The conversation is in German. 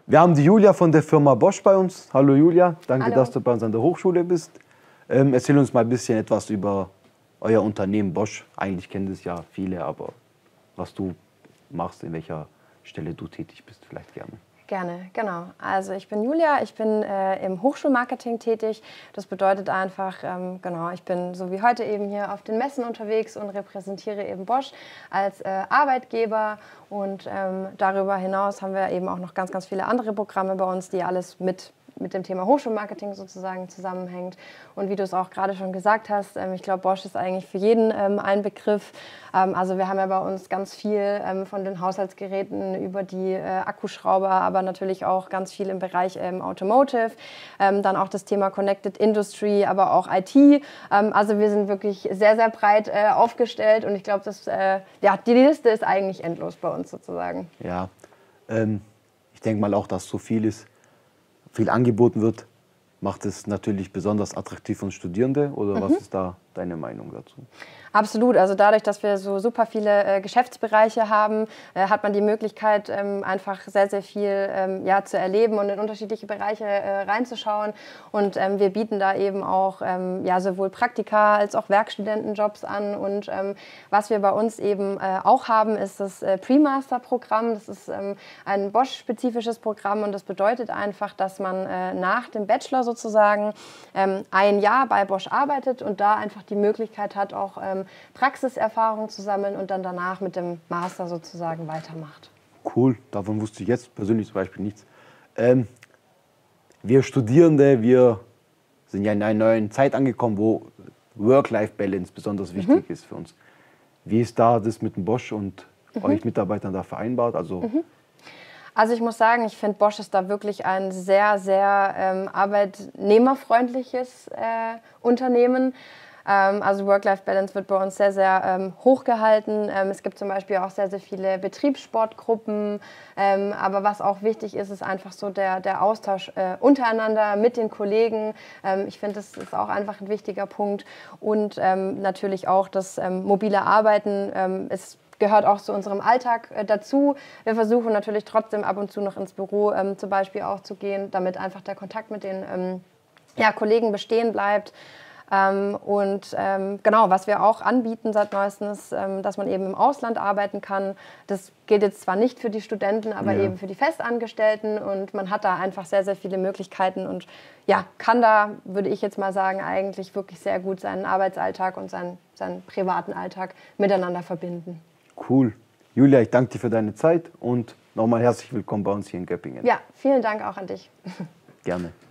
Wir haben die Julia von der Firma Bosch bei uns. Hallo Julia, danke, Hallo. dass du bei uns an der Hochschule bist. Erzähl uns mal ein bisschen etwas über euer Unternehmen Bosch. Eigentlich kennen das ja viele, aber was du machst, in welcher Stelle du tätig bist, vielleicht gerne. Gerne, genau. Also ich bin Julia, ich bin im Hochschulmarketing tätig. Das bedeutet einfach, genau, ich bin so wie heute eben hier auf den Messen unterwegs und repräsentiere eben Bosch als Arbeitgeber. Und darüber hinaus haben wir eben auch noch ganz, ganz viele andere Programme bei uns, die alles mit dem Thema Hochschulmarketing sozusagen zusammenhängt. Und wie du es auch gerade schon gesagt hast, ich glaube, Bosch ist eigentlich für jeden ein Begriff. Also wir haben ja bei uns ganz viel von den Haushaltsgeräten über die Akkuschrauber, aber natürlich auch ganz viel im Bereich Automotive. Dann auch das Thema Connected Industry, aber auch IT. Also wir sind wirklich sehr, sehr breit aufgestellt und ich glaube, ja, die Liste ist eigentlich endlos bei uns sozusagen. Ja, ich denke mal auch, dass so viel angeboten wird, macht es natürlich besonders attraktiv für Studierende, oder was ist da deine Meinung dazu? Absolut, also dadurch, dass wir so super viele Geschäftsbereiche haben, hat man die Möglichkeit, einfach sehr, sehr viel ja, zu erleben und in unterschiedliche Bereiche reinzuschauen. Und wir bieten da eben auch ja, sowohl Praktika als auch Werkstudentenjobs an. Und was wir bei uns eben auch haben, ist das Pre-Master-Programm. Das ist ein Bosch-spezifisches Programm und das bedeutet einfach, dass man nach dem Bachelor sozusagen ein Jahr bei Bosch arbeitet und da einfach die Möglichkeit hat, auch Praxiserfahrung zu sammeln und dann danach mit dem Master sozusagen weitermacht. Cool, davon wusste ich jetzt persönlich zum Beispiel nichts. Wir Studierende, wir sind ja in einer neuen Zeit angekommen, wo Work-Life-Balance besonders wichtig ist für uns. Wie ist da das mit dem Bosch und euch Mitarbeitern da vereinbart? Also ich muss sagen, ich finde, Bosch ist da wirklich ein sehr, sehr arbeitnehmerfreundliches Unternehmen. Also Work-Life-Balance wird bei uns sehr, sehr hoch gehalten. Es gibt zum Beispiel auch sehr, sehr viele Betriebssportgruppen. Aber was auch wichtig ist, ist einfach so der Austausch untereinander mit den Kollegen. Ich finde, das ist auch einfach ein wichtiger Punkt. Und natürlich auch das mobile Arbeiten gehört auch zu unserem Alltag dazu. Wir versuchen natürlich trotzdem ab und zu noch ins Büro zum Beispiel auch zu gehen, damit einfach der Kontakt mit den ja, Kollegen bestehen bleibt. Genau, was wir auch anbieten seit neuestem ist, dass man eben im Ausland arbeiten kann. Das gilt jetzt zwar nicht für die Studenten, aber eben für die Festangestellten und man hat da einfach sehr, sehr viele Möglichkeiten und ja, kann da, würde ich jetzt mal sagen, eigentlich wirklich sehr gut seinen Arbeitsalltag und seinen privaten Alltag miteinander verbinden. cool. Julia, ich danke dir für deine Zeit und nochmal herzlich willkommen bei uns hier in Göppingen. Ja, vielen Dank auch an dich. Gerne.